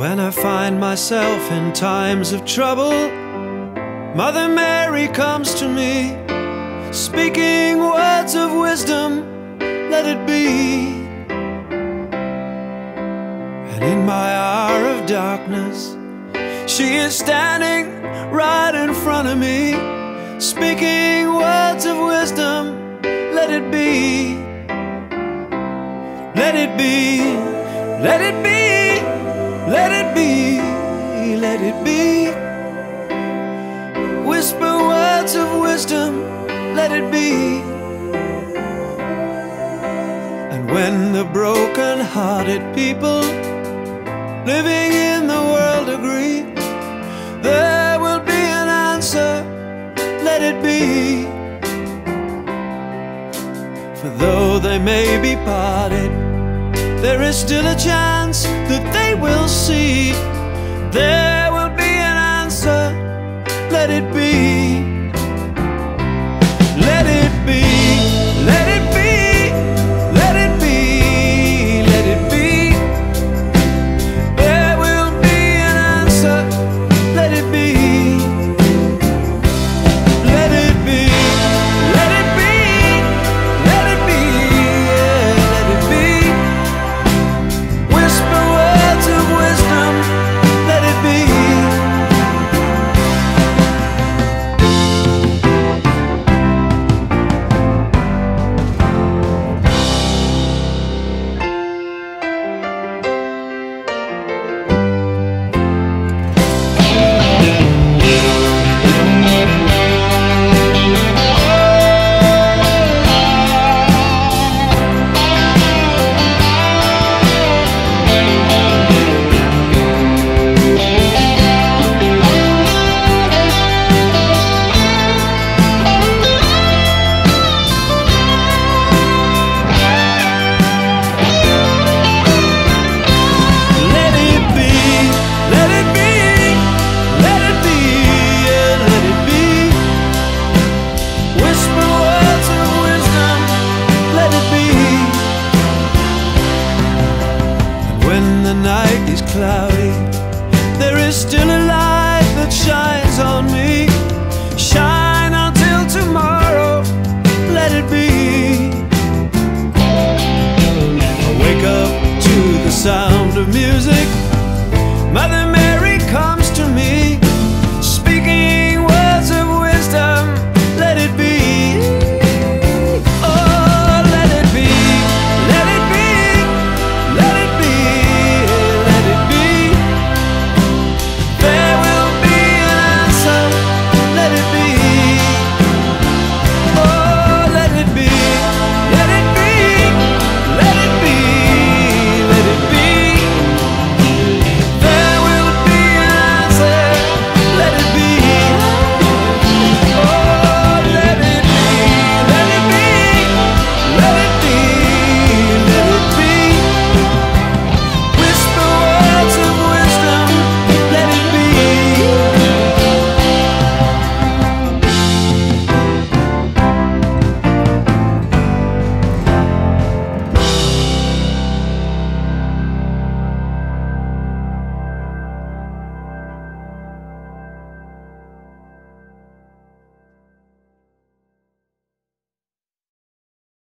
When I find myself in times of trouble, Mother Mary comes to me, speaking words of wisdom, let it be. And in my hour of darkness, she is standing right in front of me, speaking words of wisdom, let it be. Let it be, let it be, let it be, let it be. Whisper words of wisdom, let it be. And when the broken-hearted people living in the world agree, there will be an answer, let it be. For though they may be parted, there is still a chance that they will see. There will be an answer, let it be. Let it be, let it be, let it be, let it be. There will be an answer, let it be. Let it be, let it be, let it be, yeah, let it be. Whisper words of wisdom, let it be. When the night is cloudy, there is still a light.